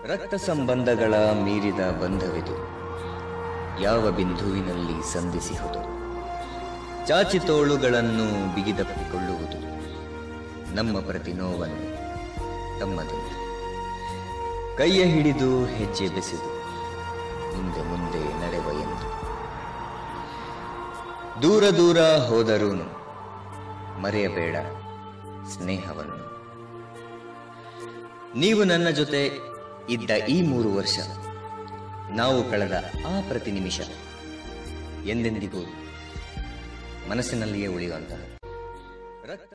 ರಕ್ತ ಸಂಬಂಧಗಳ ಮೀರಿದ ಬಂಧವಿದು, ಯಾವ ಬಿಂದುವಿನಲ್ಲಿ ಸಂಧಿಸಿಹುದು. ಚಾಚಿತೋಳುಗಳನ್ನು ಬಿಗಿದಪ್ಪಿಕೊಳ್ಳುವುದು, ನಮ್ಮ ಪ್ರತಿ ನೋವನ್ನು ತಮ್ಮದೆಂದು. ಕೈಯ ಹಿಡಿದು ಹೆಜ್ಜೆ ಬೆಸೆದು ಮುಂದೆ ಮುಂದೆ ನಡೆವ ಎಂದು. ದೂರ ದೂರ ಹೋದರೂನು ಮರೆಯಬೇಡ ಸ್ನೇಹವನ್ನು. ನೀವು ನನ್ನ ಜೊತೆ ಇದ್ದ ಈ 3 ವರ್ಷ, ನಾವು ಕಳೆದ ಆ ಪ್ರತಿ ನಿಮಿಷ ಎಂದೆಂದಿಗೂ ಮನಸ್ಸಿನಲ್ಲಿಯೇ ಉಳಿಯುವಂತಹ